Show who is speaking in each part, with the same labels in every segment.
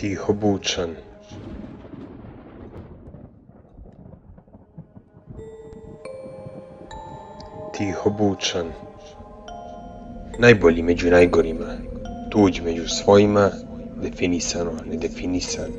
Speaker 1: Tiho bučan. Tiho bučan. Najbolji među najgorima, tuđ među svojima, definisano nedefinisan.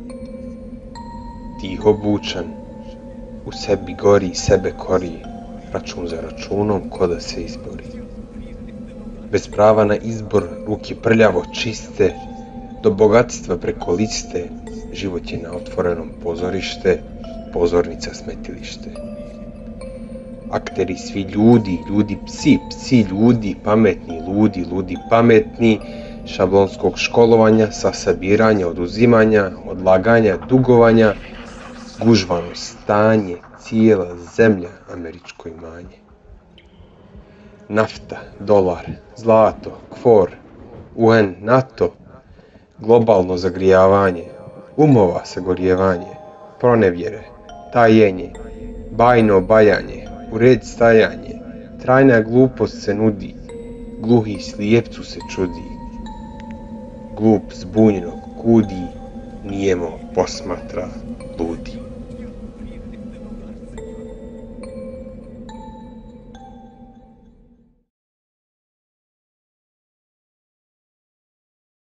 Speaker 1: Tiho bučan, u sebi gori, sebe kori, račun za računom ko da se izbori. Bez prava na izbor, ruke prljavo čiste, do bogatstva preko liste, život je na otvorenom pozorište, pozornica smetilište. Akteri svi ljudi, ljudi psi, psi ljudi, pametni ludi, ludi pametni, šablonskog školovanja, sasabiranja, oduzimanja, odlaganja, dugovanja, gužvano stanje, cijela zemlja američko imanje. Nafta, dolar, zlato, kvor, UN, NATO, globalno zagrijavanje, umova sagorjevanje, pronevjere, tajenje, bajno bajanje, u red stajanje, trajna glupost se nudi, gluhi slijepcu se čudi, glup zbunjenog kudi, nijemo posmatra ludi.